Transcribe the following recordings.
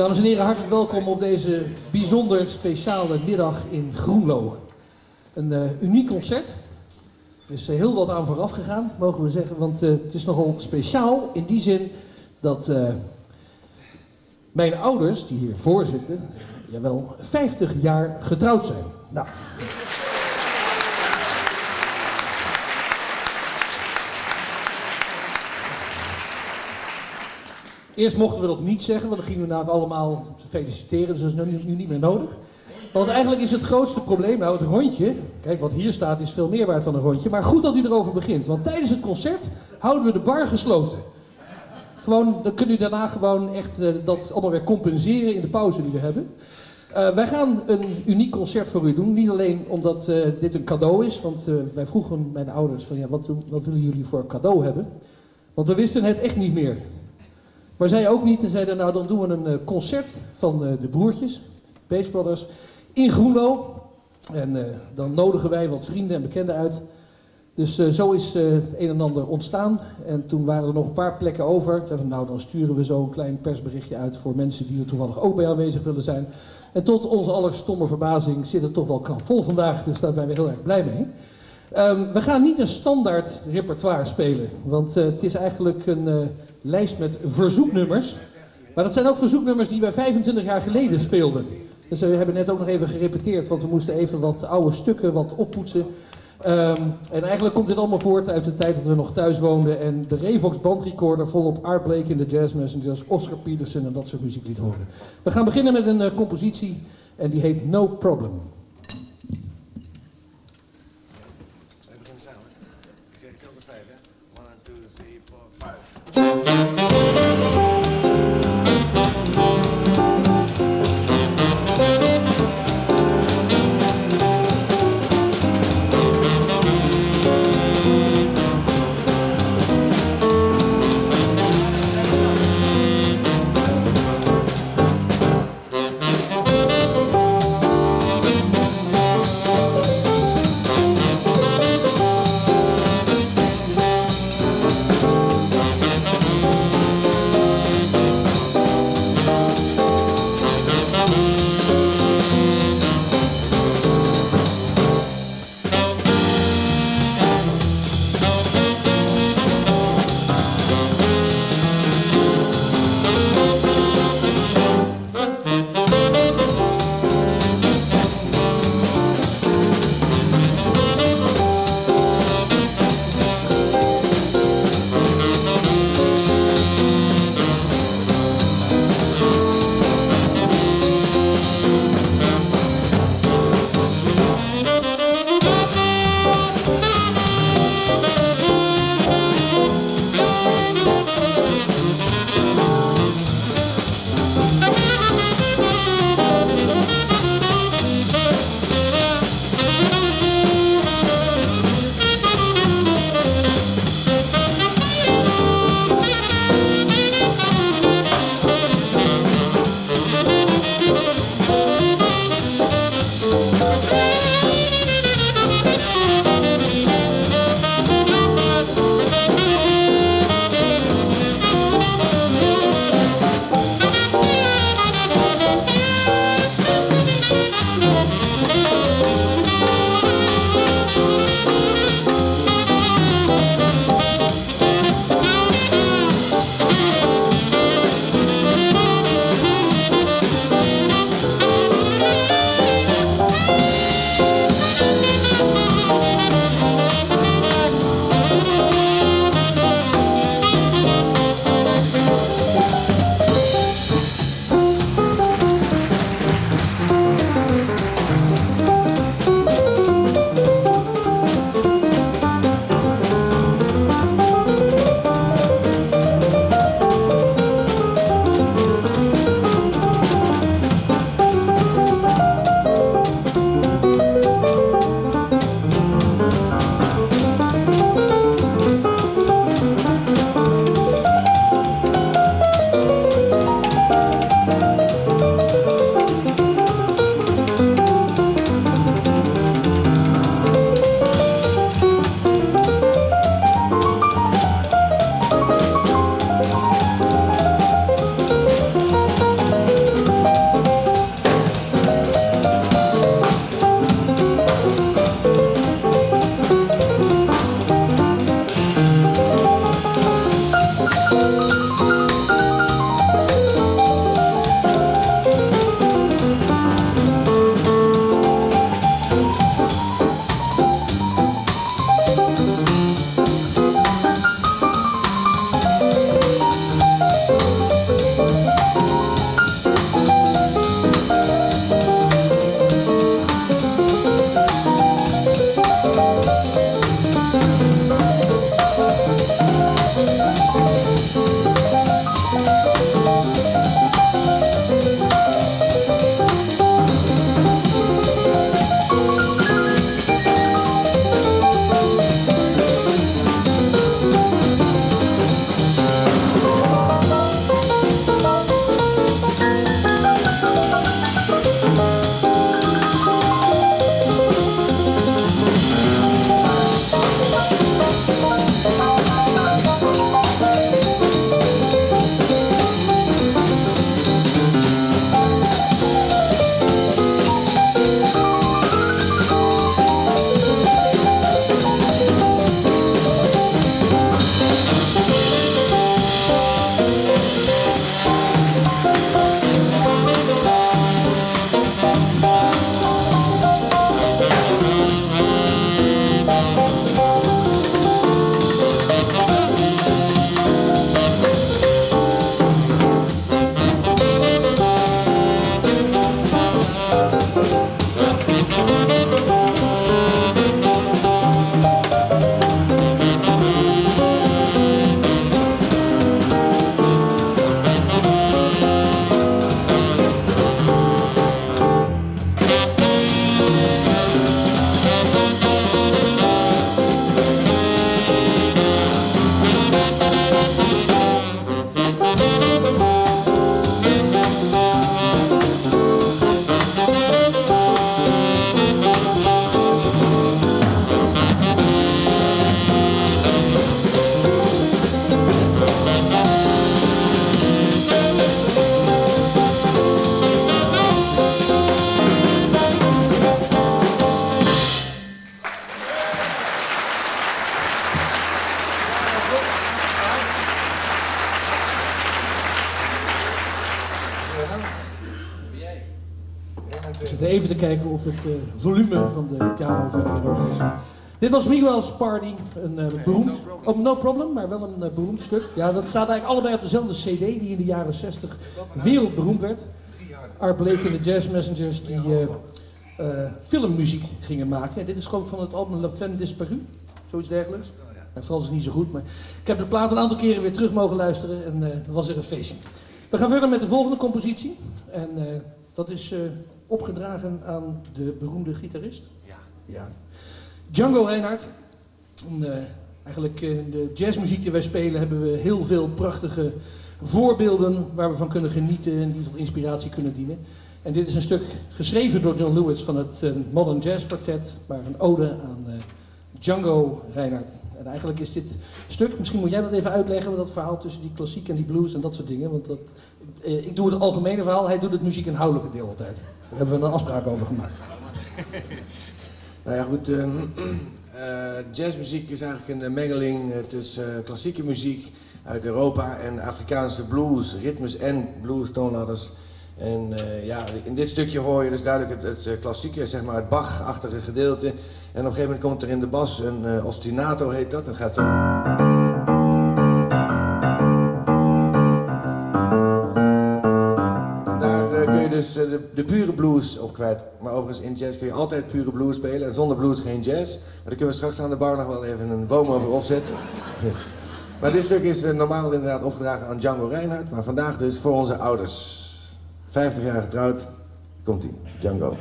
Dames en heren, hartelijk welkom op deze bijzonder speciale middag in Groenlo. Een uniek concert. Er is heel wat aan vooraf gegaan, mogen we zeggen, want het is nogal speciaal in die zin dat mijn ouders, die hier voor zitten, jawel, 50 jaar getrouwd zijn. Nou. Eerst mochten we dat niet zeggen, want dan gingen we namelijk allemaal feliciteren, dus dat is nu niet meer nodig. Want eigenlijk is het grootste probleem, nou het rondje, kijk wat hier staat is veel meer waard dan een rondje, maar goed dat u erover begint, want tijdens het concert houden we de bar gesloten. Gewoon, dan kunt u daarna gewoon echt dat allemaal weer compenseren in de pauze die we hebben. Wij gaan een uniek concert voor u doen, niet alleen omdat dit een cadeau is, want wij vroegen mijn ouders van ja, wat willen jullie voor cadeau hebben? Want we wisten het echt niet meer. Maar zij ook niet en zeiden nou dan doen we een concert van de broertjes, Bass Brothers, in Groenlo. En dan nodigen wij wat vrienden en bekenden uit. Dus zo is het een en ander ontstaan. En toen waren er nog een paar plekken over. Toen nou dan sturen we zo een klein persberichtje uit voor mensen die er toevallig ook bij aanwezig willen zijn. En tot onze allerstomme verbazing zit het toch wel knapvol vandaag, dus daar zijn we heel erg blij mee. We gaan niet een standaard repertoire spelen, want het is eigenlijk een lijst met verzoeknummers. Maar dat zijn ook verzoeknummers die wij 25 jaar geleden speelden. Dus we hebben net ook nog even gerepeteerd, want we moesten even wat oude stukken wat oppoetsen. En eigenlijk komt dit allemaal voort uit de tijd dat we nog thuis woonden en de Revox bandrecorder volop Art Blakey en de Jazz Messengers, Oscar Peterson en dat soort muziek liet horen. We gaan beginnen met een compositie en die heet No Problem. zitten even te kijken of het volume van de piano verder in orde is. Dit was Miguel's Party, een beroemd, no problem, maar wel een beroemd stuk. Ja, dat staat eigenlijk allebei op dezelfde CD die in de jaren 60 wereldberoemd werd. Art Blakey en de Jazz Messengers die filmmuziek gingen maken. En dit is gewoon van het album La Femme Disparue, zoiets dergelijks. En vooral is het niet zo goed, maar ik heb de plaat een aantal keren weer terug mogen luisteren en dat was er een feestje. We gaan verder met de volgende compositie. En dat is opgedragen aan de beroemde gitarist. Ja. Django Reinhardt. Eigenlijk in de jazzmuziek die wij spelen hebben we heel veel prachtige voorbeelden waar we van kunnen genieten en die tot inspiratie kunnen dienen. En dit is een stuk geschreven door John Lewis van het Modern Jazz Quartet, maar een ode aan Django Reinhardt. En eigenlijk is dit stuk, misschien moet jij dat even uitleggen, dat verhaal tussen die klassiek en die blues en dat soort dingen. Want ik doe het algemene verhaal, hij doet het muziekinhoudelijke deel altijd. Daar hebben we een afspraak over gemaakt. Nou ja, goed. Jazzmuziek is eigenlijk een mengeling tussen klassieke muziek uit Europa en Afrikaanse blues, ritmes en blues toonladders. En ja, in dit stukje hoor je dus duidelijk het klassieke, zeg maar het Bach-achtige gedeelte. En op een gegeven moment komt er in de bas een ostinato heet dat, en gaat zo. En daar kun je dus de pure blues op kwijt. Maar overigens in jazz kun je altijd pure blues spelen en zonder blues geen jazz. Maar daar kunnen we straks aan de bar nog wel even een boom over opzetten. Maar dit stuk is normaal inderdaad opgedragen aan Django Reinhardt, maar vandaag dus voor onze ouders. 50 jaar getrouwd, komt-ie, Django.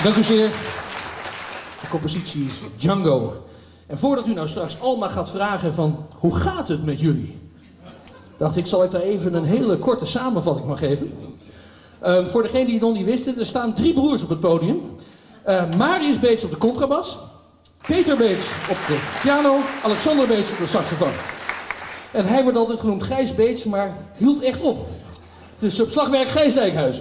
Dank u zeer. De compositie Django. En voordat u nou straks Alma gaat vragen van hoe gaat het met jullie? Dacht ik, zal ik daar even een hele korte samenvatting van geven. Voor degene die het nog niet wisten, er staan 3 broers op het podium. Marius Beets op de contrabas. Peter Beets op de piano. Alexander Beets op de saxofoon. En hij wordt altijd genoemd Gijs Beets, maar hield echt op. Dus op slagwerk Gijs Dijkhuizen.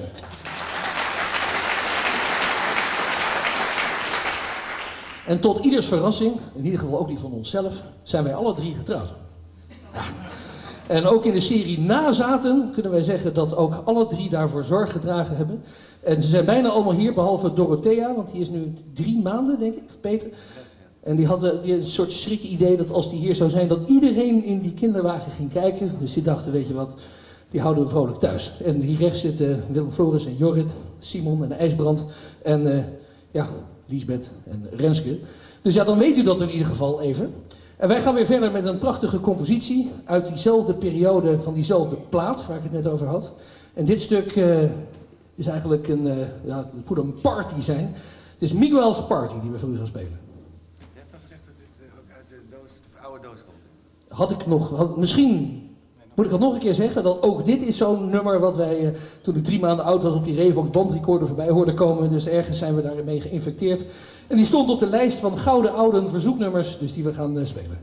En tot ieders verrassing, in ieder geval ook die van onszelf, zijn wij alle 3 getrouwd. Ja. En ook in de serie Nazaten kunnen wij zeggen dat ook alle 3 daarvoor zorg gedragen hebben. En ze zijn bijna allemaal hier, behalve Dorothea, want die is nu 3 maanden, denk ik, of Peter. En die had een soort schrikidee dat als die hier zou zijn, dat iedereen in die kinderwagen ging kijken. Dus die dachten, weet je wat, die houden we vrolijk thuis. En hier rechts zitten Willem Floris en Jorrit, Simon en IJsbrand en Liesbeth en Renske. Dus ja, dan weet u dat in ieder geval even. En wij gaan weer verder met een prachtige compositie uit diezelfde periode van diezelfde plaat waar ik het net over had. En dit stuk is eigenlijk het moet een party zijn. Het is Miguel's Party die we voor u gaan spelen. Je hebt wel gezegd dat dit ook uit de oude doos komt. Had ik nog, misschien moet ik dat nog een keer zeggen, dat ook dit is zo'n nummer wat wij toen ik 3 maanden oud was op die Revox bandrecorder voorbij hoorden komen. Dus ergens zijn we daarmee geïnfecteerd. En die stond op de lijst van gouden oude verzoeknummers, dus die we gaan spelen.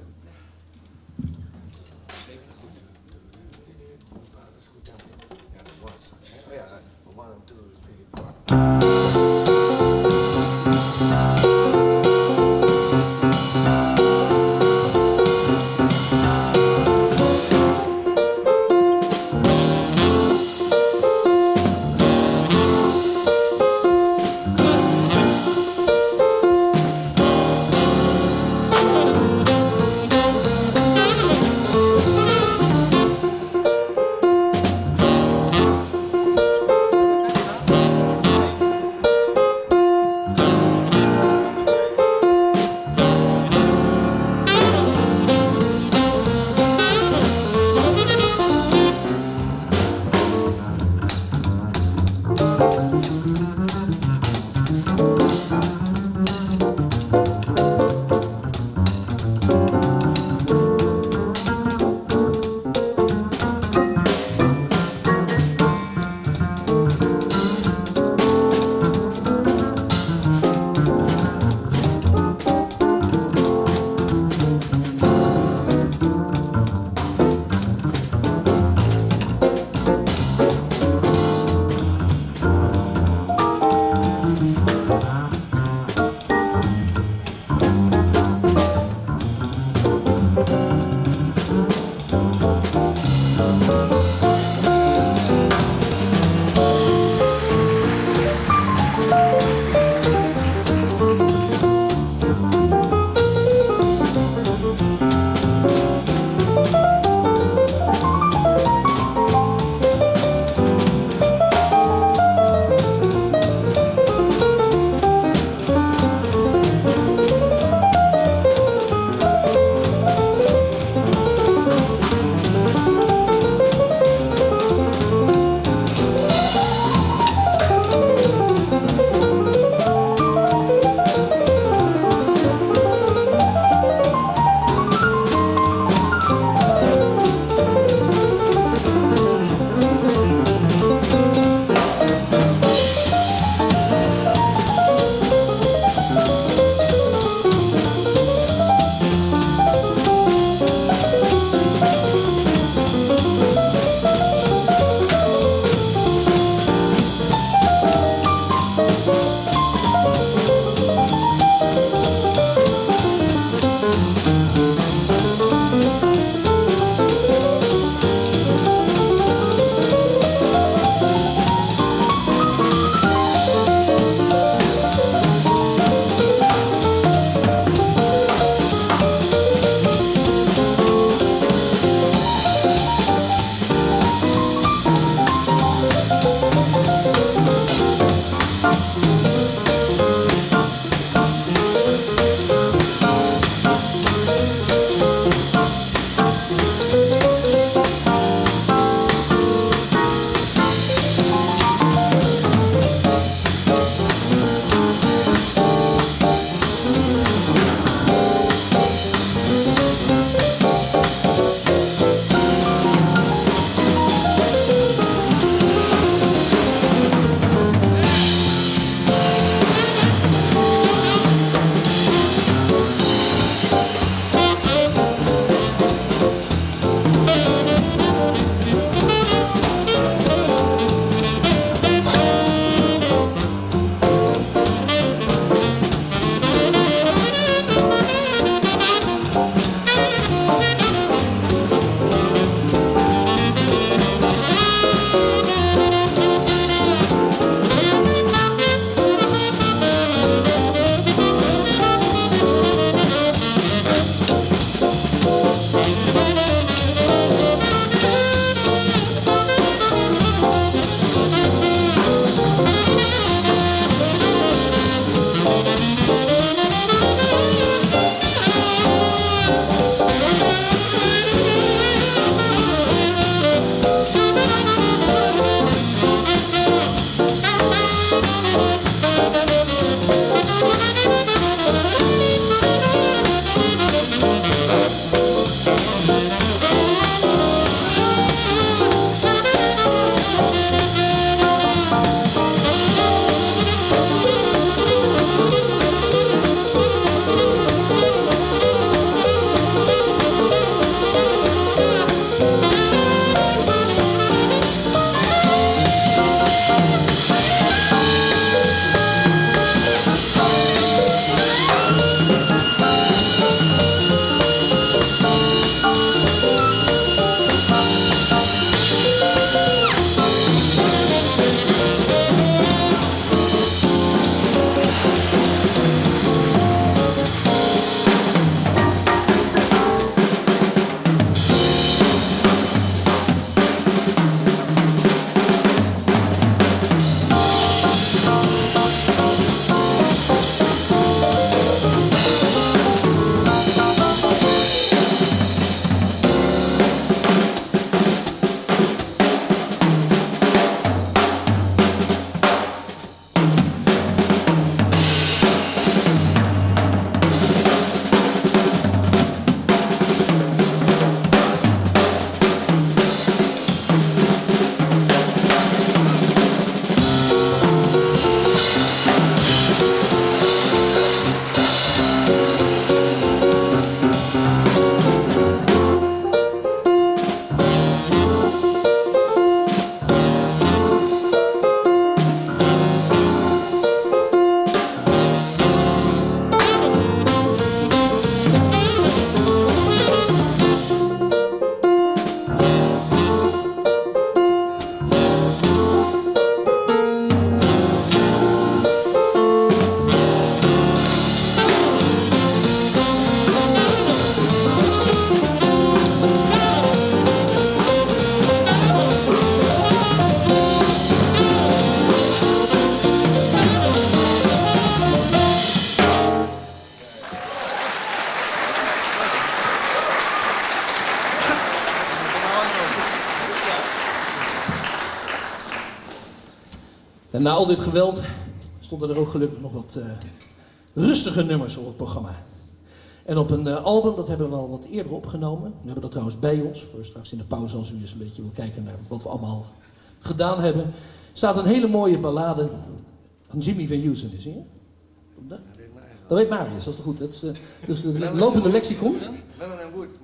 En na al dit geweld stonden er ook gelukkig nog wat rustige nummers op het programma. En op een album, dat hebben we al wat eerder opgenomen. We hebben dat trouwens bij ons, voor straks in de pauze als u eens een beetje wil kijken naar wat we allemaal gedaan hebben. Staat een hele mooie ballade van Jimmy Van Heusen te zingen. Dat weet Marius, dat is toch goed. Dat is, dus de lopende lexicon. Melon and Wood.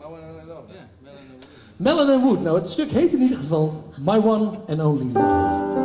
Melon and Wood. Nou, het stuk heet in ieder geval My One and Only Love.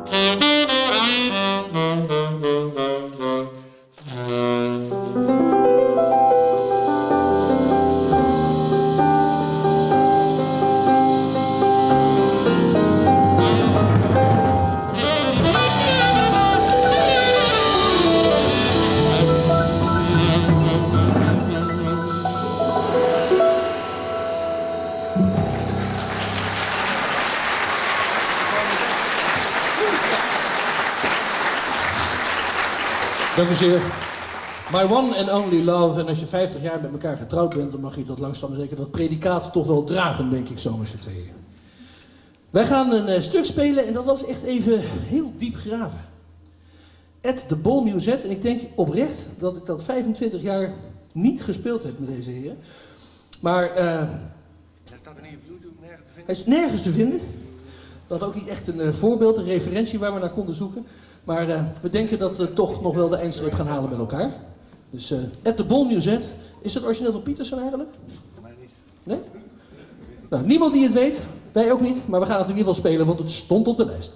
Dank u zeer. My one and only love. En als je 50 jaar met elkaar getrouwd bent, dan mag je dat langzaam zeker dat predicaat toch wel dragen, denk ik zo met z'n tweeën. Wij gaan een stuk spelen en dat was echt even heel diep graven. At the Ball Musette. En ik denk oprecht dat ik dat 25 jaar niet gespeeld heb met deze heer. Maar Hij staat er niet op YouTube nergens te vinden. hij is nergens te vinden. We hadden ook niet echt een voorbeeld, een referentie waar we naar konden zoeken. Maar we denken dat we toch nog wel de eindstreep gaan halen met elkaar. Dus At the Ball Musette. Is dat origineel van Peterson eigenlijk? Maar niet. Nee? Nou, niemand die het weet. Wij ook niet. Maar we gaan het in ieder geval spelen, want het stond op de lijst.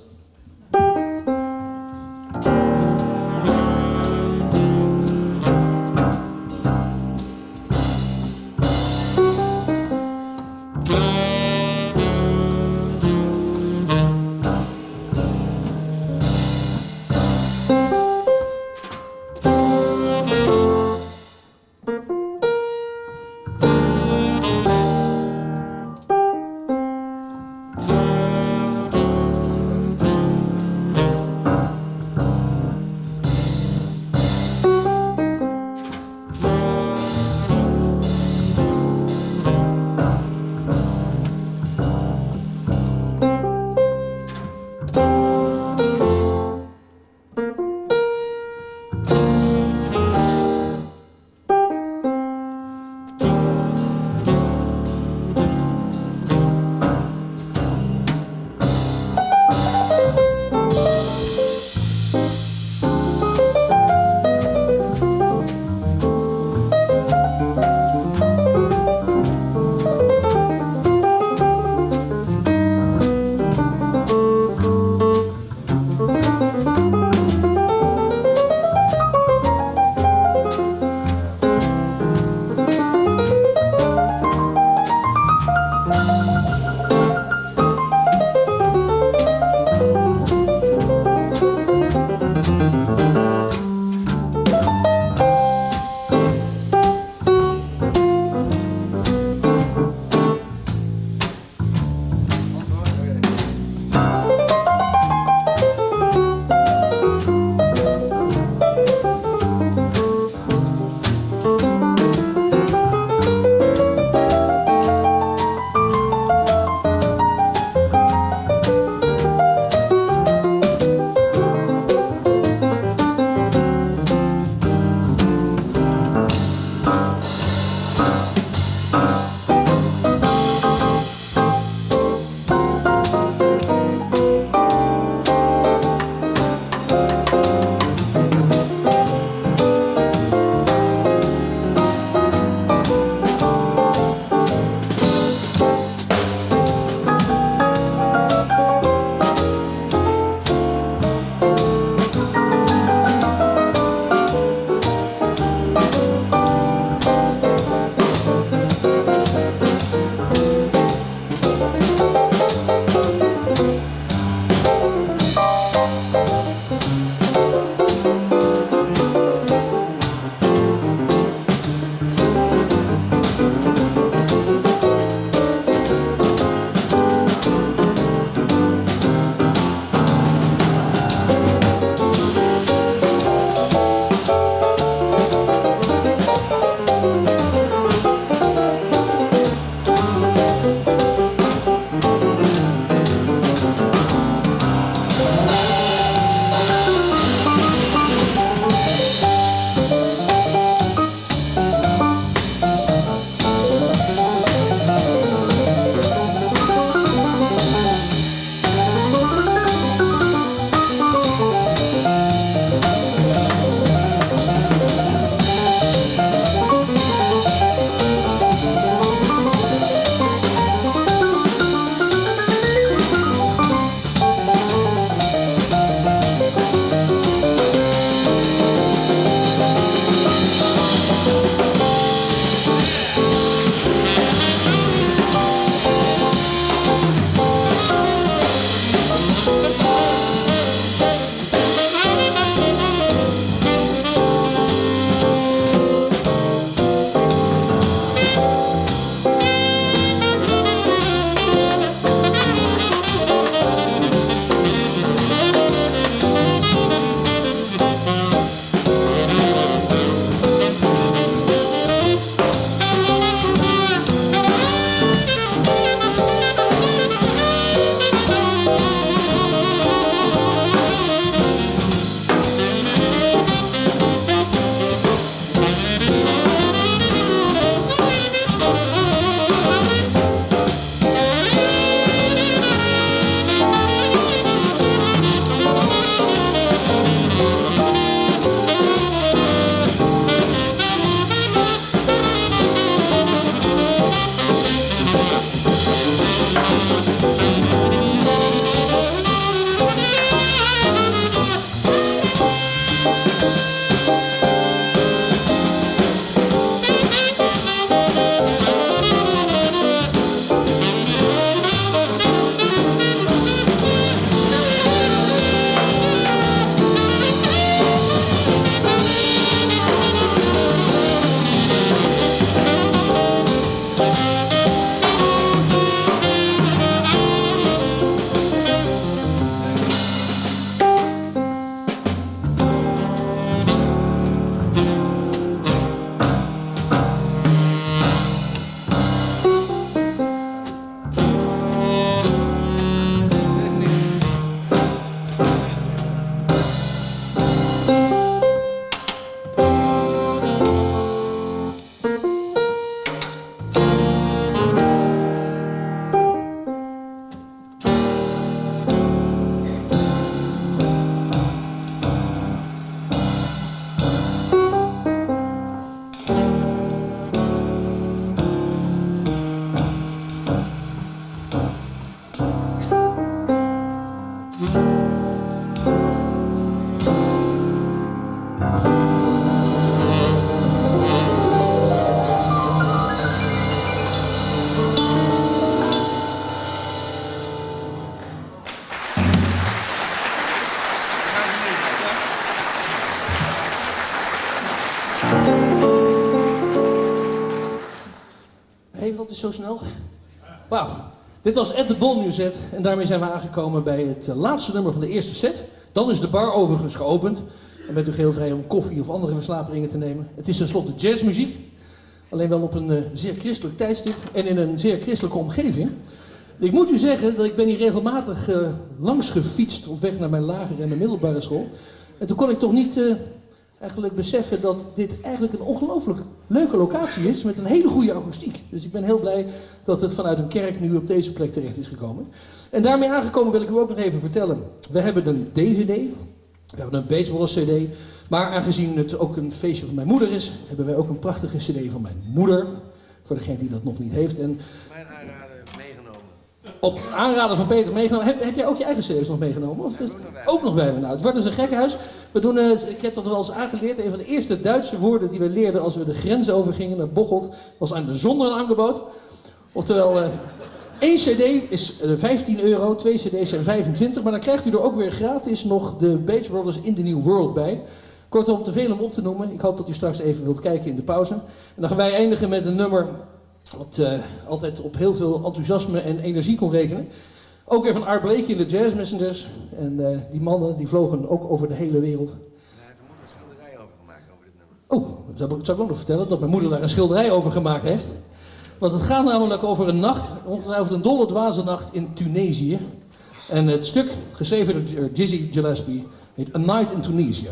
dat is zo snel. Wauw. Dit was At The Ball Musette en daarmee zijn we aangekomen bij het laatste nummer van de eerste set. Dan is de bar overigens geopend. En bent u heel vrij om koffie of andere verslavingen te nemen. Het is tenslotte jazzmuziek. Alleen wel op een zeer christelijk tijdstip en in een zeer christelijke omgeving. Ik moet u zeggen dat ik ben hier regelmatig langs gefietst op weg naar mijn lagere en mijn middelbare school. En toen kon ik toch niet eigenlijk beseffen dat dit eigenlijk een ongelooflijk leuke locatie is met een hele goede akoestiek. Dus ik ben heel blij dat het vanuit een kerk nu op deze plek terecht is gekomen. En daarmee aangekomen wil ik u ook nog even vertellen. We hebben een DVD, we hebben een Baseball CD, maar aangezien het ook een feestje van mijn moeder is, hebben wij ook een prachtige CD van mijn moeder. Voor degene die dat nog niet heeft. En mijn aanraden meegenomen. Op aanraden van Peter meegenomen. Heb jij ook je eigen CD's nog meegenomen? Of ook nog bij me. Nou, het wordt dus een gekkenhuis. We doen, ik heb dat wel eens aangeleerd. Een van de eerste Duitse woorden die we leerden als we de grens overgingen naar Bocholt was aan de zonder een aangebod. Oftewel, 1 CD is 15 euro, 2 CD's zijn 25. Maar dan krijgt u er ook weer gratis nog de Bates Brothers In The New World bij. Kortom, te veel om op te noemen. Ik hoop dat u straks even wilt kijken in de pauze. En dan gaan wij eindigen met een nummer wat altijd op heel veel enthousiasme en energie kon rekenen. Ook weer van Art Blakey in de Jazz Messengers. En die mannen die vlogen ook over de hele wereld. Daar heeft mijn moeder een schilderij over gemaakt, over dit nummer. Oh, dat zou ik ook nog vertellen, dat mijn moeder daar een schilderij over gemaakt heeft. Want het gaat namelijk over een nacht, ongetwijfeld een dolle dwaze nacht in Tunesië. En het stuk, geschreven door Dizzy Gillespie, heet A Night in Tunisia.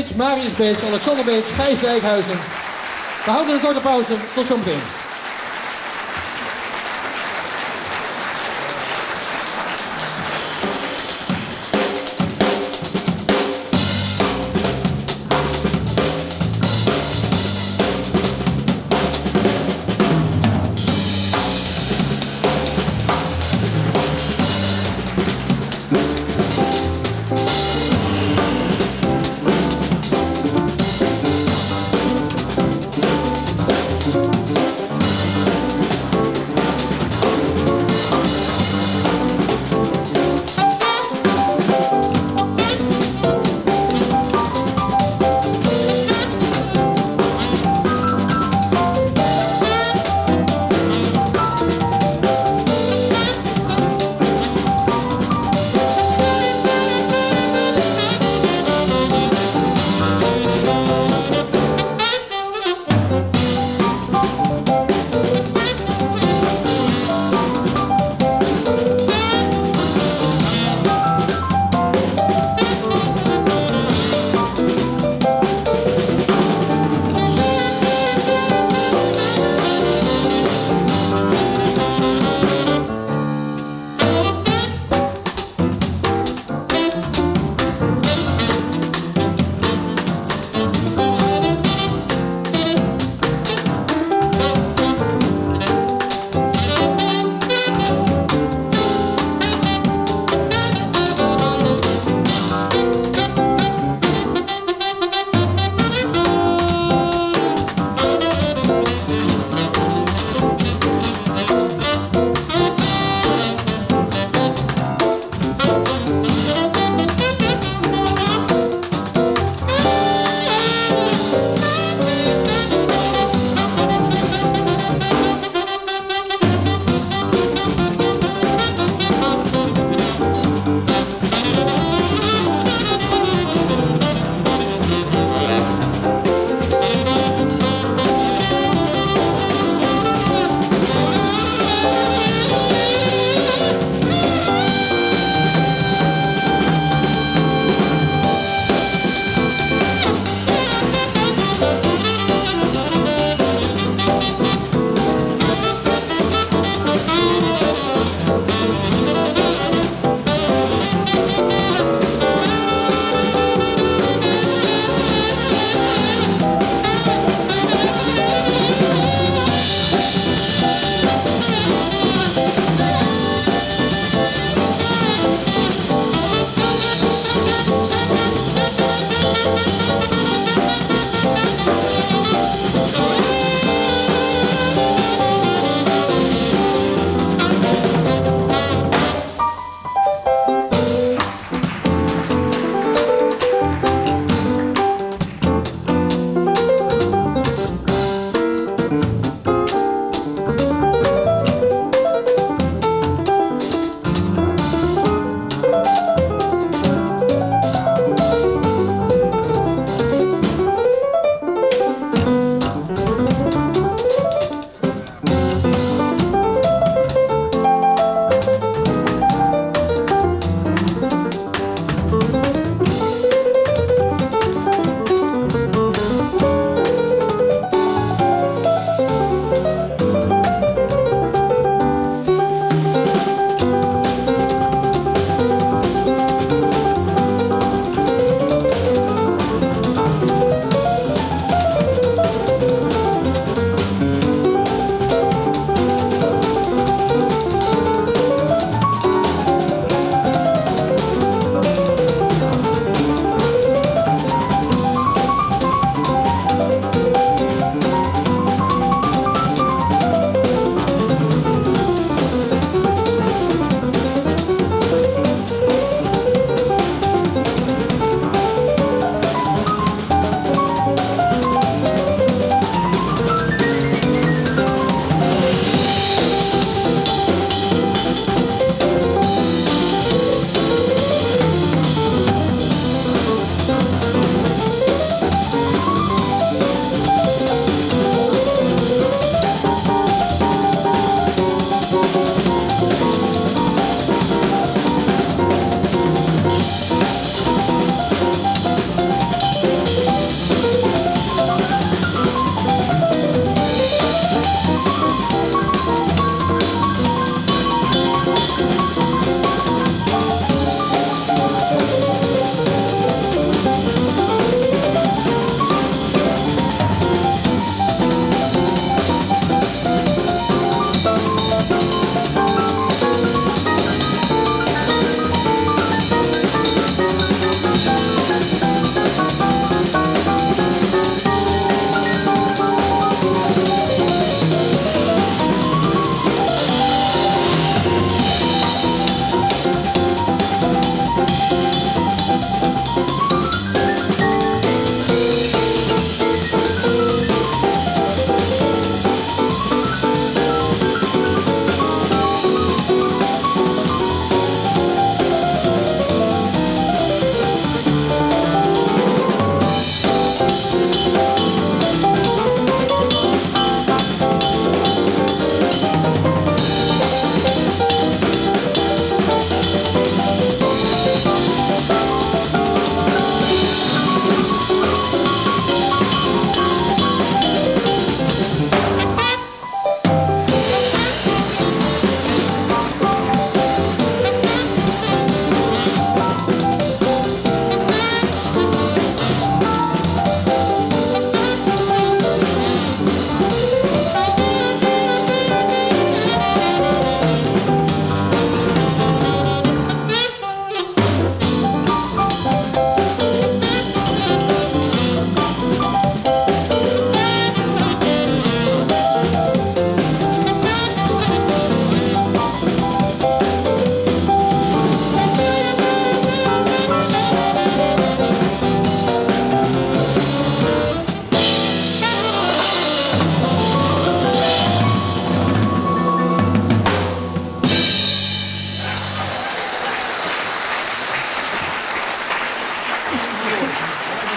Beets, Marius Beets, Alexander Beets, Gijs Dijkhuizen. We houden een korte pauze. Tot zometeen.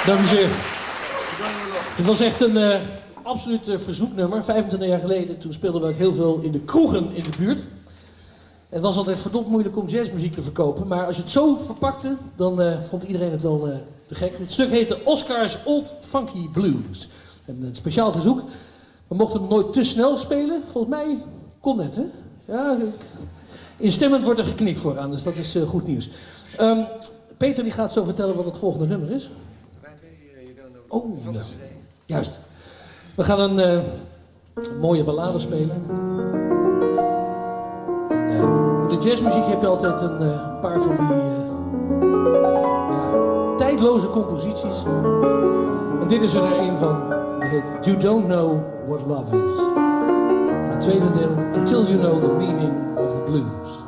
Dank u zeer. Het was echt een absoluut verzoeknummer. 25 jaar geleden, toen speelden we ook heel veel in de kroegen in de buurt. Het was altijd verdomd moeilijk om jazzmuziek te verkopen, maar als je het zo verpakte, dan vond iedereen het wel te gek. Het stuk heette Oscar's Old Funky Blues. Een speciaal verzoek. We mochten hem nooit te snel spelen. Volgens mij kon net, hè? Ja, instemmend wordt er geknikt vooraan, dus dat is goed nieuws. Peter die gaat zo vertellen wat het volgende nummer is. Oh, ja. Juist. We gaan een mooie ballade spelen. In de jazzmuziek heb je altijd een paar van die tijdloze composities. En dit is er een van. Die heet You Don't Know What Love Is. En het tweede deel, Until You Know the Meaning of the Blues.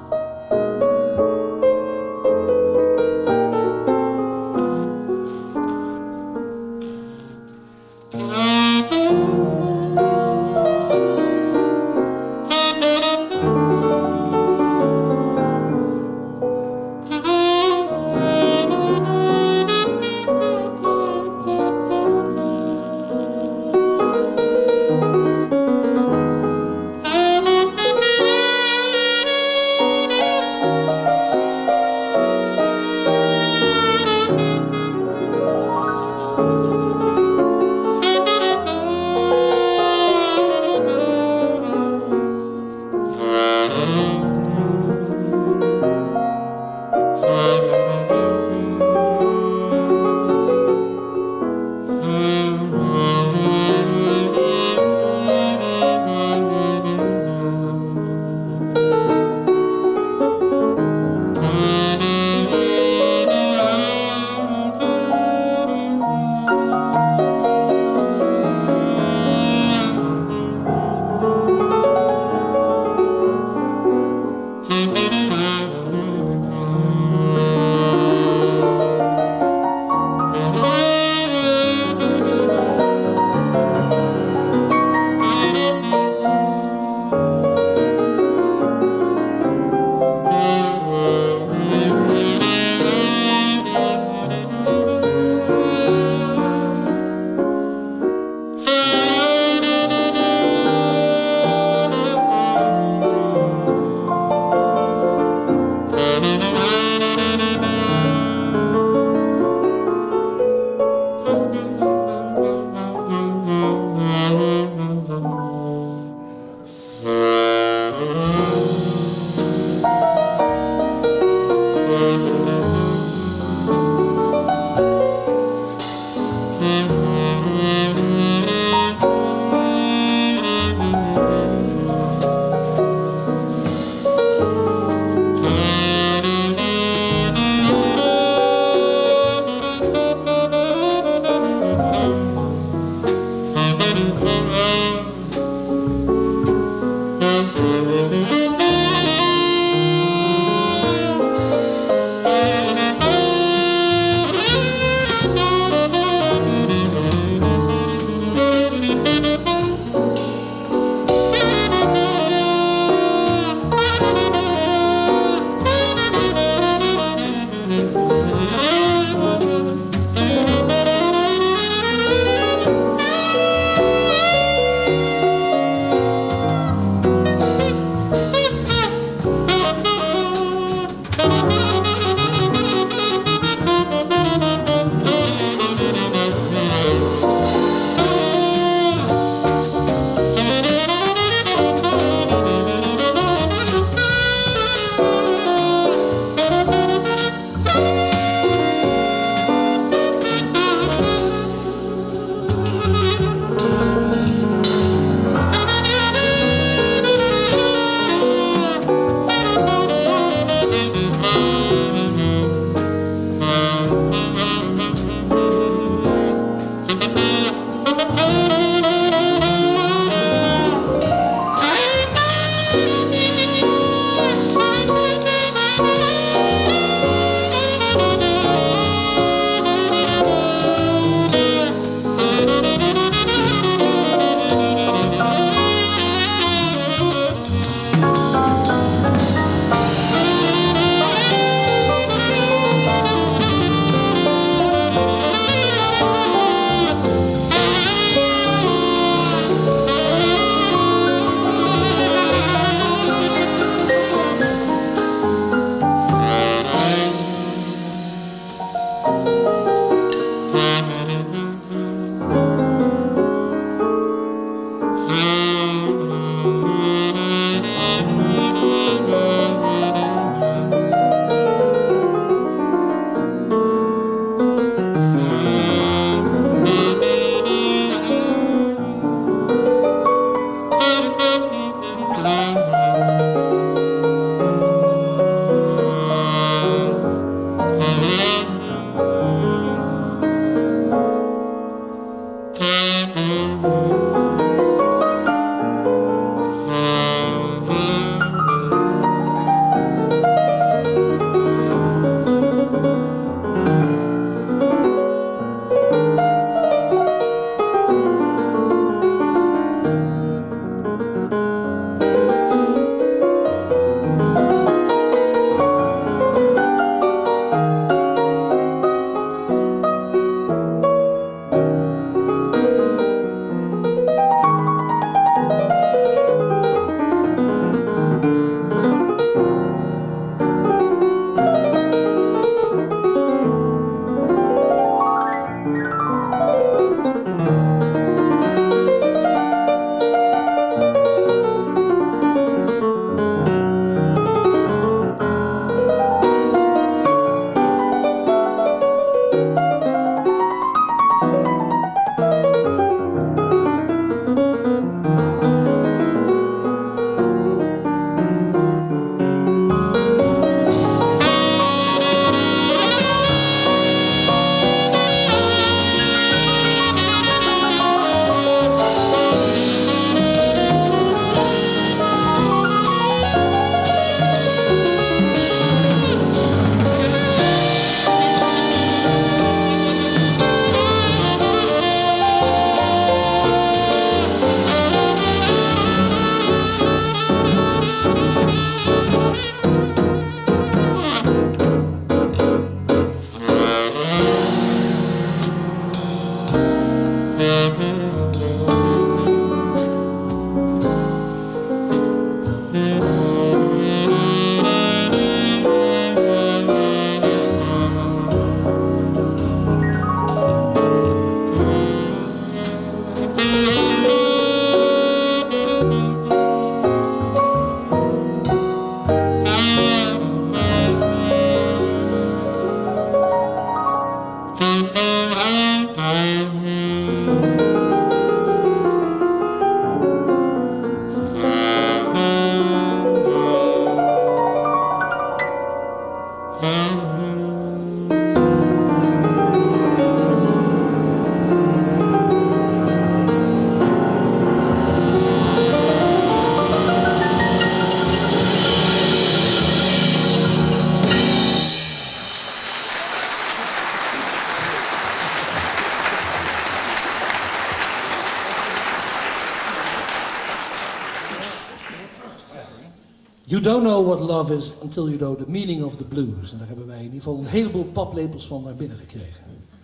You don't know what love is until you know the meaning of the blues. En daar hebben wij in ieder geval een heleboel paplepels van naar binnen gekregen.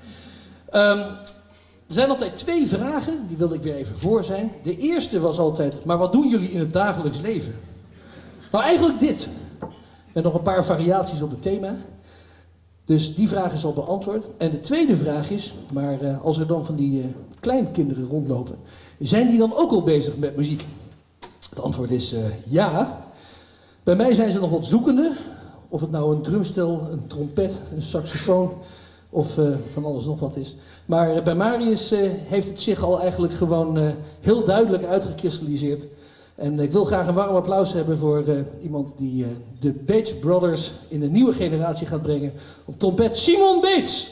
Er zijn altijd twee vragen, die wilde ik weer even voor zijn. De eerste was altijd, maar wat doen jullie in het dagelijks leven? Nou, eigenlijk dit. Met nog een paar variaties op het thema. Dus die vraag is al beantwoord. En de tweede vraag is, maar als er dan van die kleinkinderen rondlopen, zijn die dan ook al bezig met muziek? Het antwoord is ja. Bij mij zijn ze nog wat zoekende. Of het nou een drumstel, een trompet, een saxofoon of van alles nog wat is. Maar bij Marius heeft het zich al eigenlijk gewoon heel duidelijk uitgekristalliseerd. En ik wil graag een warm applaus hebben voor iemand die de Bates Brothers in een nieuwe generatie gaat brengen. Op trompet Simon Bates.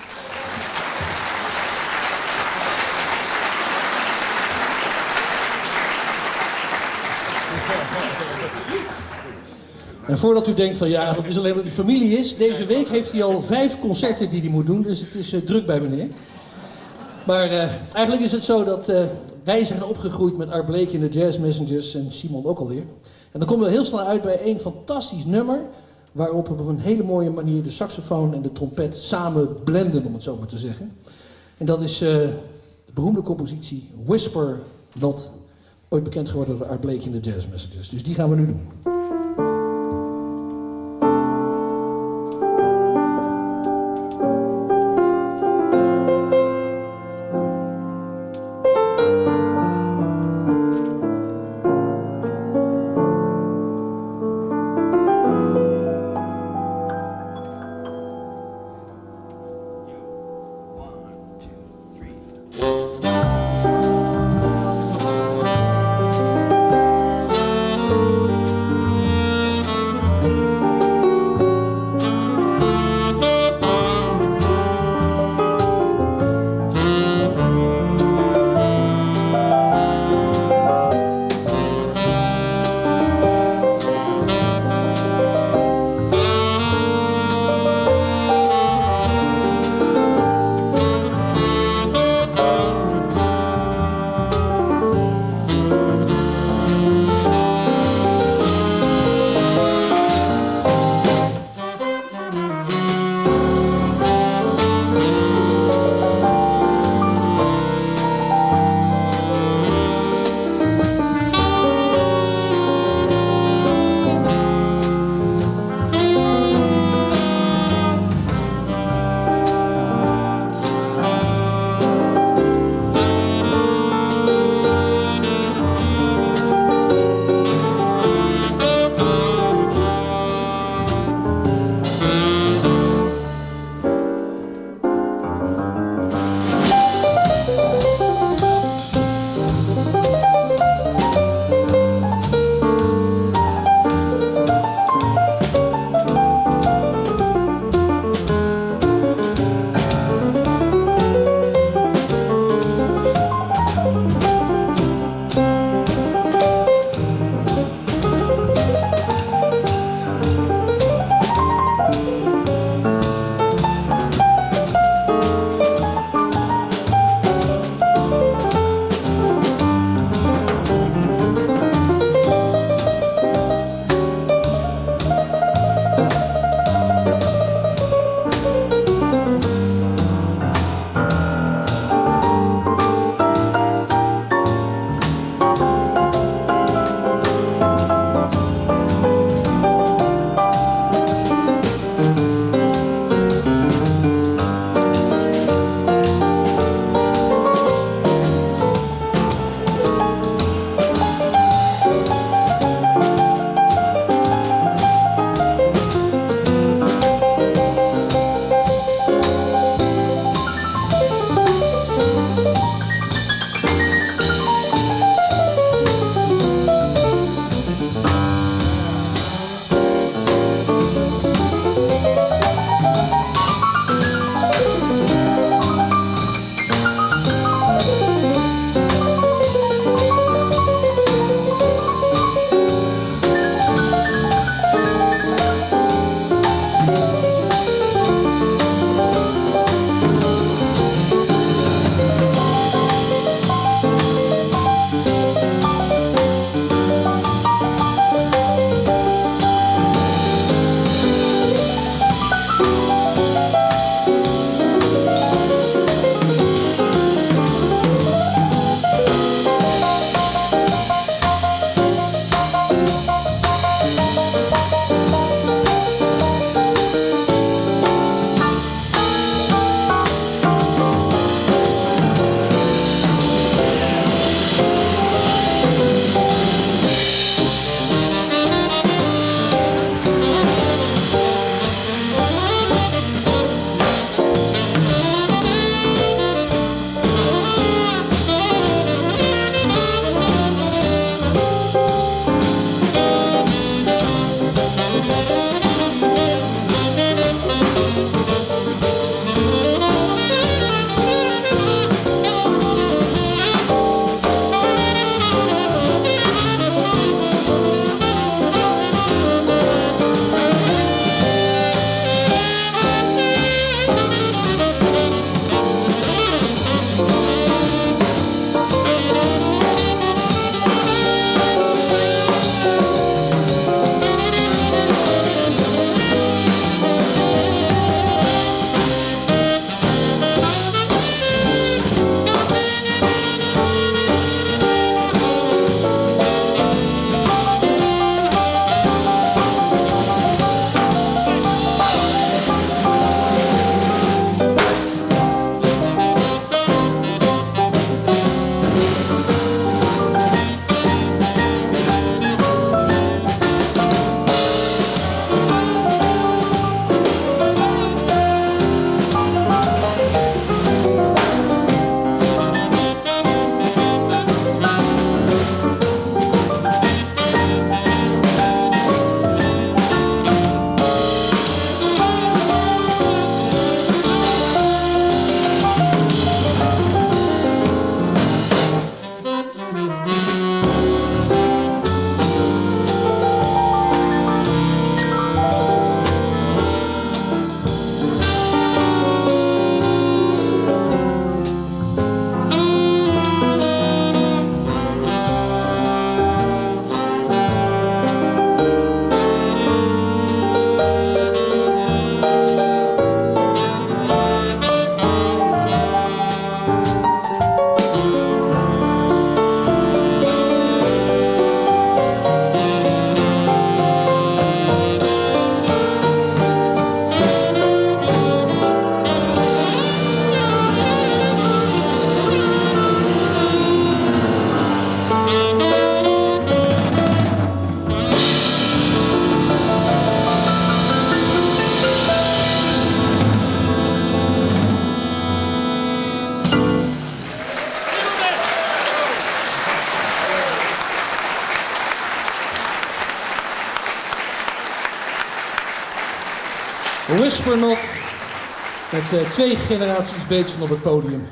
En voordat u denkt van ja, dat is alleen omdat hij familie is. Deze week heeft hij al 5 concerten die hij moet doen, dus het is druk bij meneer. Maar eigenlijk is het zo dat wij zijn opgegroeid met Art Blakey en de Jazz Messengers en Simon ook alweer. En dan komen we heel snel uit bij een fantastisch nummer, waarop we op een hele mooie manier de saxofoon en de trompet samen blenden, om het zo maar te zeggen. En dat is de beroemde compositie Whisper Not, ooit bekend geworden door Art Blakey en de Jazz Messengers. Dus die gaan we nu doen. Whisper Not, met 2 generaties Beetsen op het podium.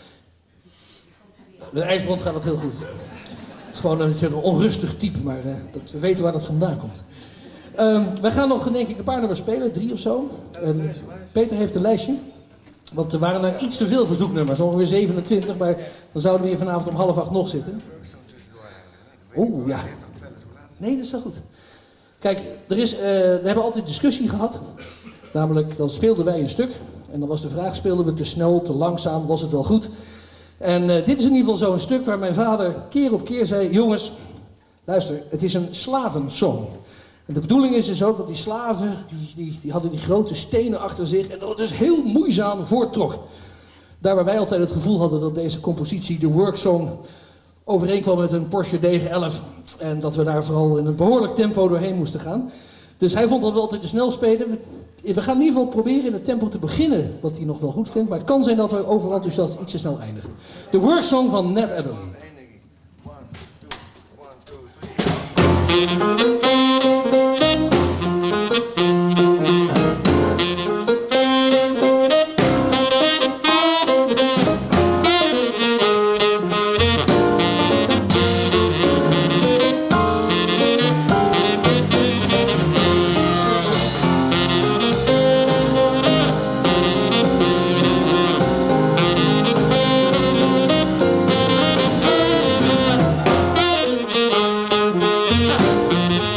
Met IJsbrand gaat dat heel goed. Het is gewoon een onrustig type, maar we weten waar dat vandaan komt. Wij gaan nog denk ik een paar nummers spelen, 3 of zo. Peter heeft een lijstje. Want er waren er iets te veel verzoeknummers, ongeveer 27, maar dan zouden we hier vanavond om 7:30 nog zitten. Oeh, ja. Nee, dat is wel goed. Kijk, we hebben altijd discussie gehad. Namelijk, dan speelden wij een stuk. En dan was de vraag, speelden we te snel, te langzaam, was het wel goed? En dit is in ieder geval zo'n stuk waar mijn vader keer op keer zei... Jongens, luister, het is een slavensong. En de bedoeling is dus ook dat die slaven, die hadden die grote stenen achter zich... en dat het dus heel moeizaam voorttrok. Daar waar wij altijd het gevoel hadden dat deze compositie, de worksong... overeenkwam met een Porsche 911. En dat we daar vooral in een behoorlijk tempo doorheen moesten gaan. Dus hij vond dat we altijd te snel spelen. We gaan in ieder geval proberen in het tempo te beginnen, wat hij nog wel goed vindt. Maar het kan zijn dat we overenthousiast iets te snel eindigen. De worksong van Nev Adderley. 1, 2, 3.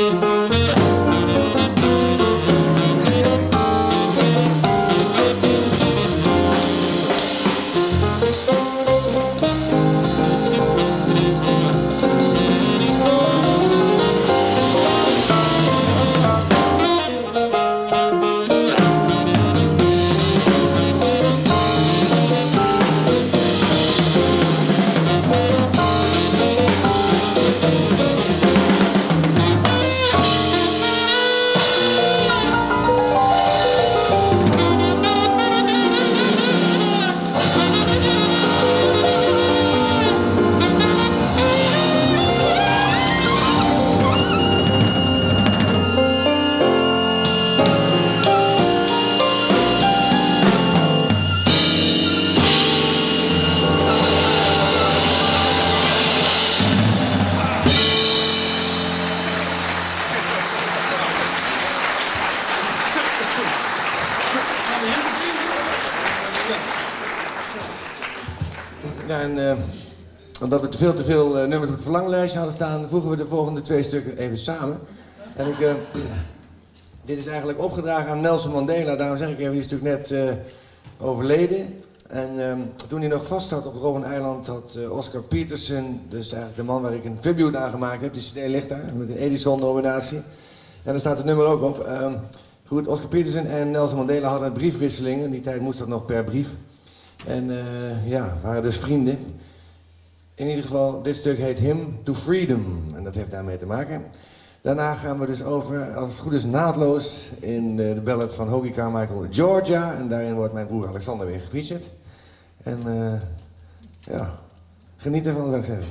Ja, en omdat we veel te veel nummers op het verlanglijstje hadden staan, voegen we de volgende 2 stukken even samen. En dit is eigenlijk opgedragen aan Nelson Mandela, daarom zeg ik even, die is natuurlijk net overleden. En toen hij nog vast zat op Robben-eiland had Oscar Peterson, dus eigenlijk de man waar ik een tribute aan gemaakt heb, die cd ligt daar, met een Edison-nominatie. En daar staat het nummer ook op. Goed, Oscar Peterson en Nelson Mandela hadden een briefwisseling, in die tijd moest dat nog per brief. En ja, waren dus vrienden. In ieder geval, dit stuk heet Hymn to Freedom. En dat heeft daarmee te maken. Daarna gaan we dus over, als het goed is, naadloos in de ballad van Hoagy Carmichael, Georgia. En daarin wordt mijn broer Alexander weer gefeatured. En ja, geniet ervan, zou ik zeggen.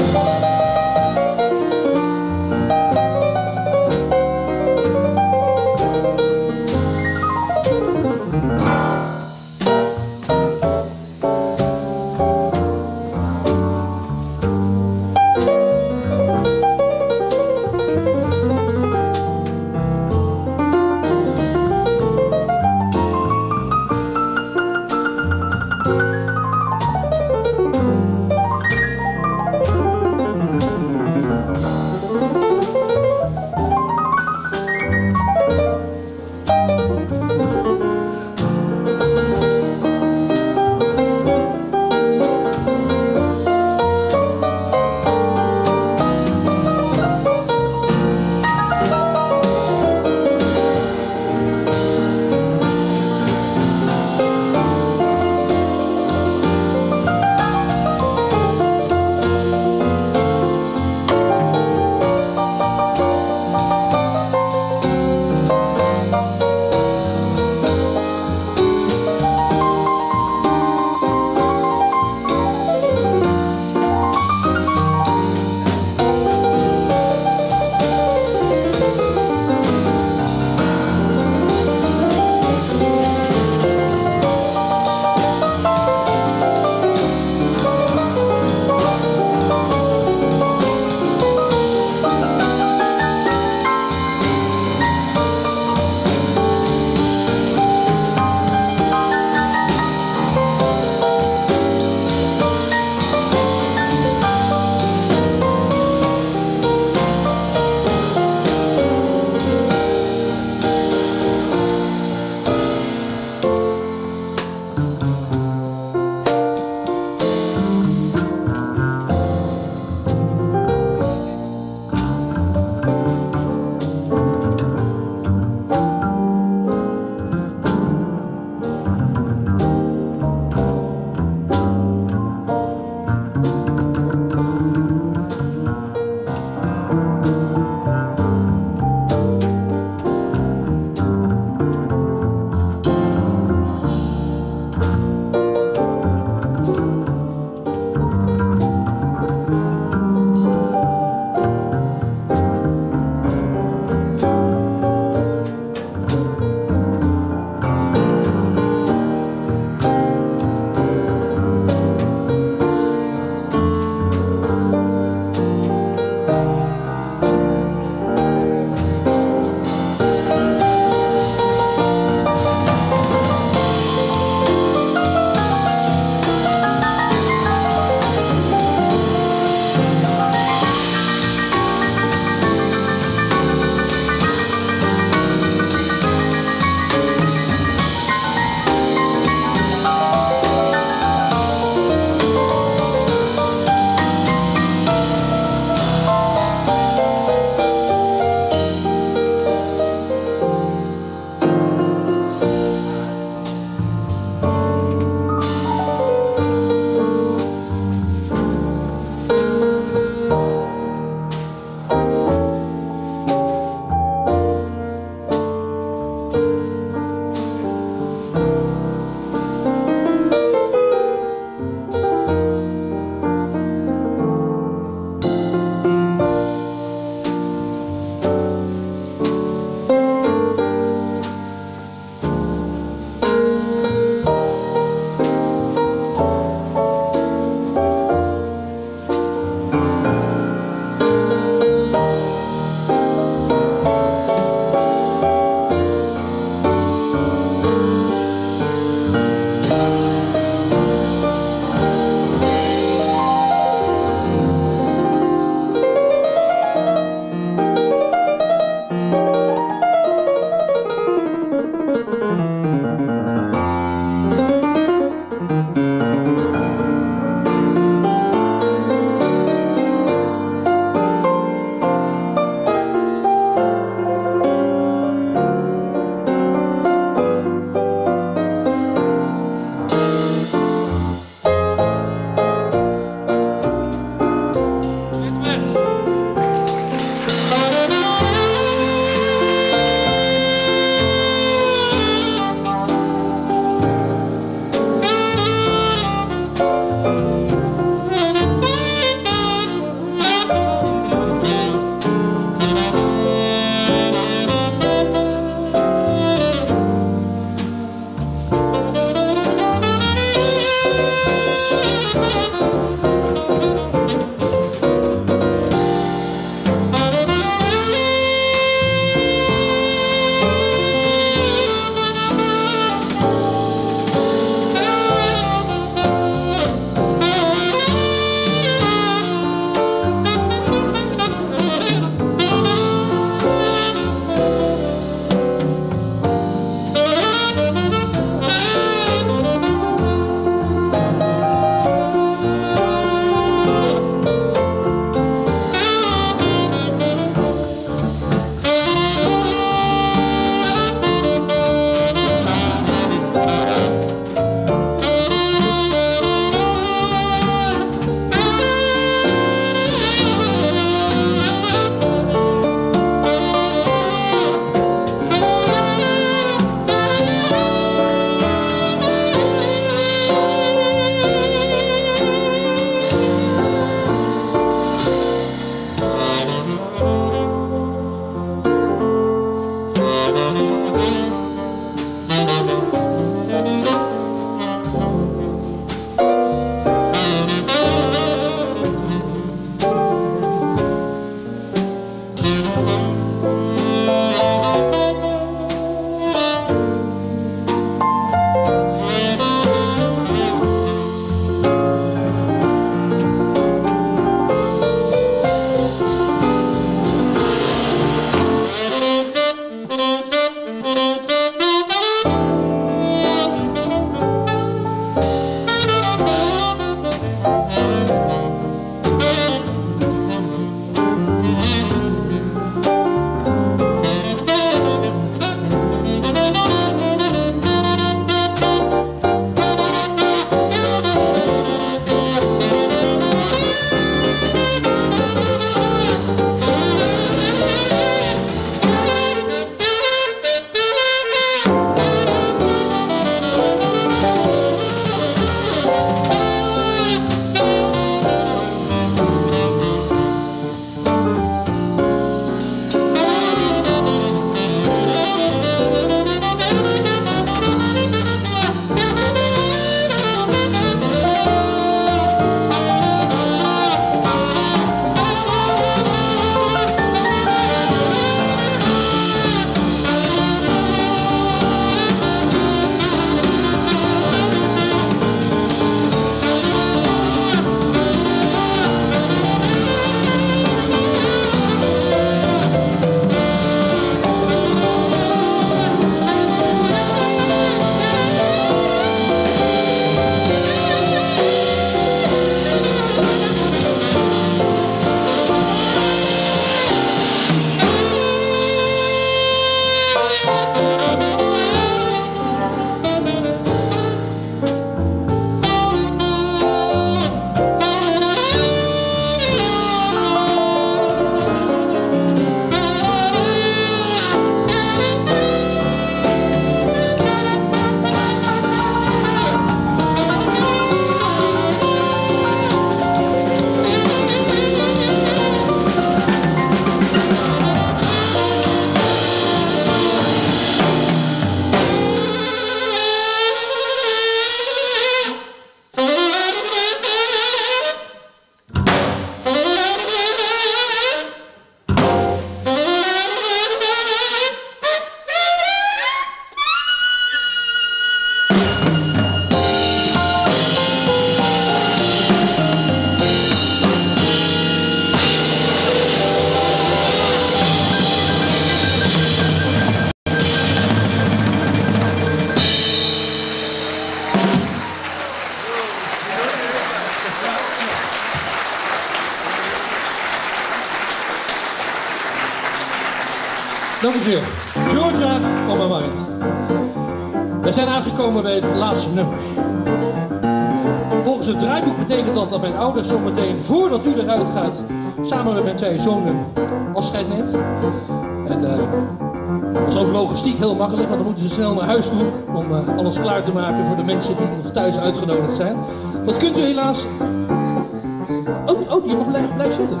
Dank u zeer. Georgia on my mind. We zijn aangekomen bij het laatste nummer. Volgens het draaiboek betekent dat mijn ouders zometeen, voordat u eruit gaat, samen met mijn 2 zonen afscheid neemt. En dat is ook logistiek heel makkelijk, want dan moeten ze snel naar huis toe om alles klaar te maken voor de mensen die nog thuis uitgenodigd zijn. Dat kunt u helaas... Oh, je mag blijven zitten.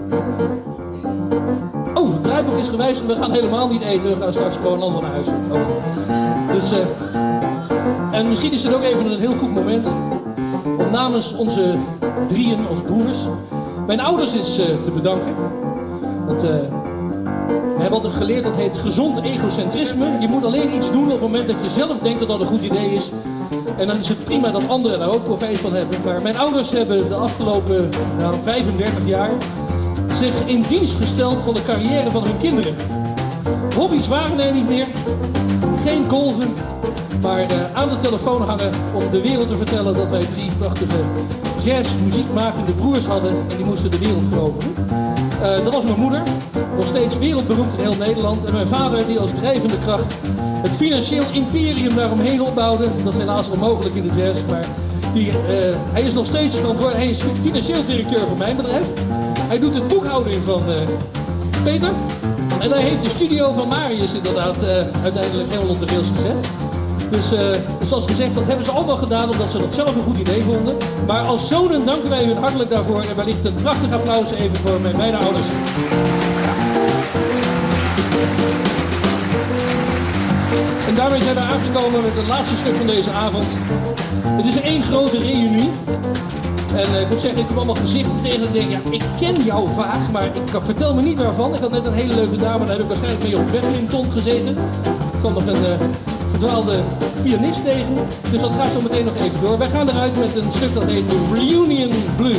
Oh, het draaiboek is gewijzigd. We gaan helemaal niet eten. We gaan straks gewoon allemaal naar huis. Oh, goed. Dus, en misschien is het ook even een heel goed moment om namens onze 3 als broers mijn ouders eens te bedanken. Want we hebben altijd geleerd, dat heet gezond egocentrisme. Je moet alleen iets doen op het moment dat je zelf denkt dat dat een goed idee is. En dan is het prima dat anderen daar ook profijt van hebben. Maar mijn ouders hebben de afgelopen 35 jaar zich in dienst gesteld van de carrière van hun kinderen. Hobby's waren er niet meer, geen golven, maar aan de telefoon hangen om de wereld te vertellen dat wij 3 prachtige jazzmuziekmakende broers hadden en die moesten de wereld veroveren. Dat was mijn moeder, nog steeds wereldberoemd in heel Nederland, en mijn vader die als drijvende kracht het financieel imperium daaromheen opbouwde. Dat is helaas onmogelijk in de jazz, maar hij is nog steeds verantwoordelijk. Hij is financieel directeur van mijn bedrijf. Hij doet de boekhouding van Peter. En hij heeft de studio van Marius inderdaad uiteindelijk helemaal op de rails gezet. Dus zoals gezegd, dat hebben ze allemaal gedaan omdat ze dat zelf een goed idee vonden. Maar als zonen danken wij hun hartelijk daarvoor. En wellicht een prachtig applaus even voor mijn beide ouders. En daarmee zijn we aangekomen met het laatste stuk van deze avond. Het is 1 grote reunie. En ik moet zeggen, ik heb allemaal gezichten tegen en denk, ja, ik ken jou vaag, maar vertel me niet waarvan. Ik had net een hele leuke dame, daar heb ik waarschijnlijk mee op badminton gezeten. Ik kwam nog een verdwaalde pianist tegen, dus dat gaat zo meteen nog even door. Wij gaan eruit met een stuk dat heet The Reunion Blue.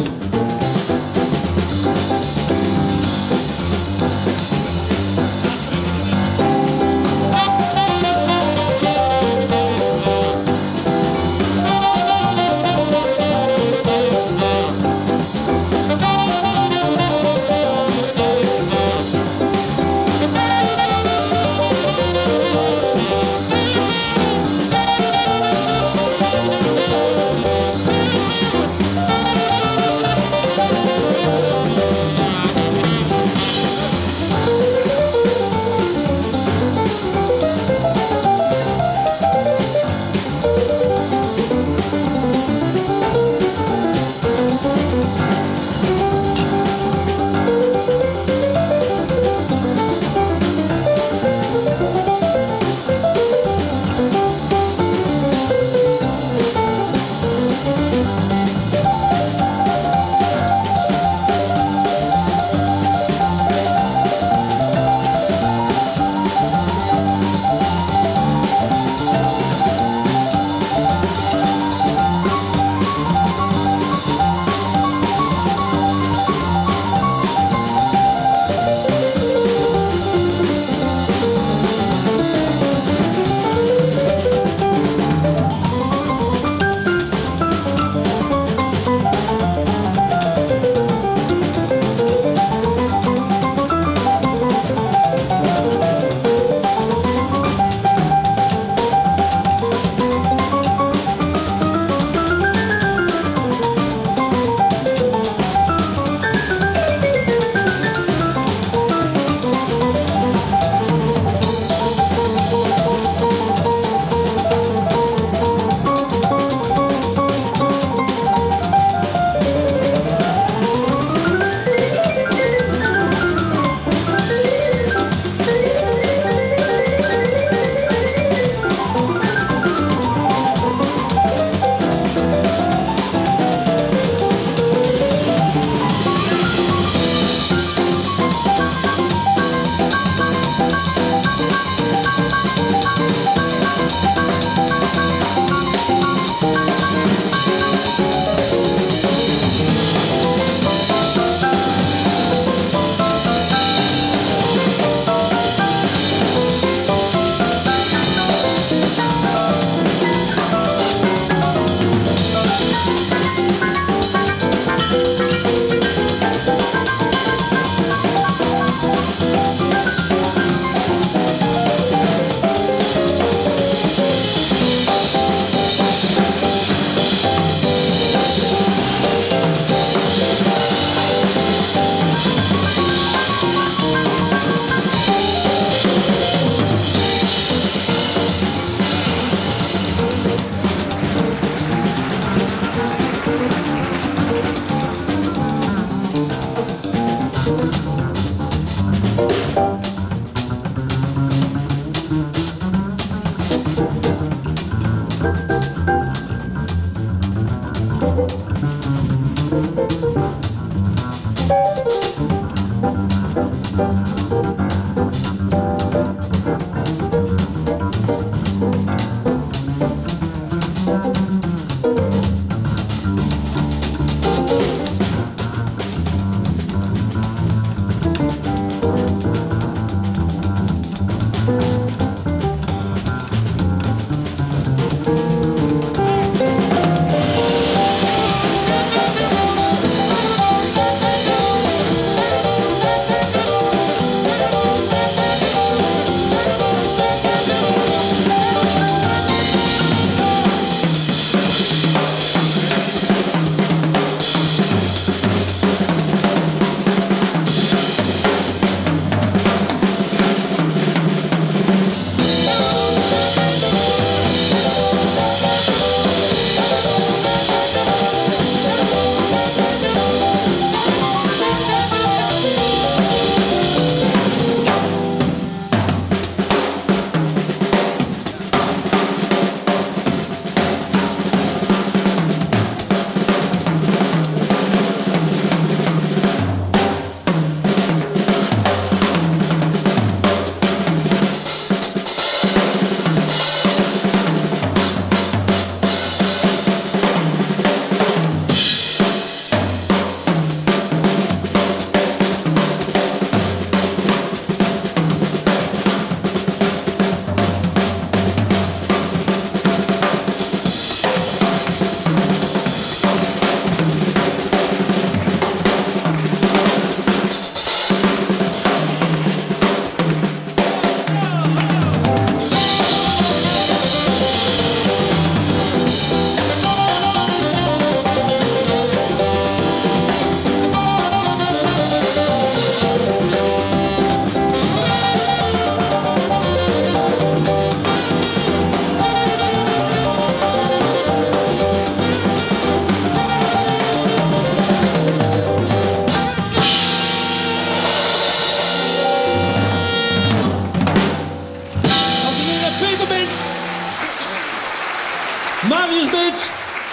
Marius Beets,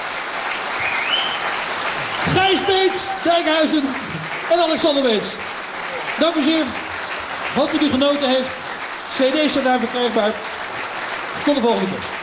Gijs Beets, Dijkhuizen en Alexander Beets. Dank u zeer. Hoop dat u genoten heeft. CD's zijn daar verkrijgbaar. Tot de volgende keer.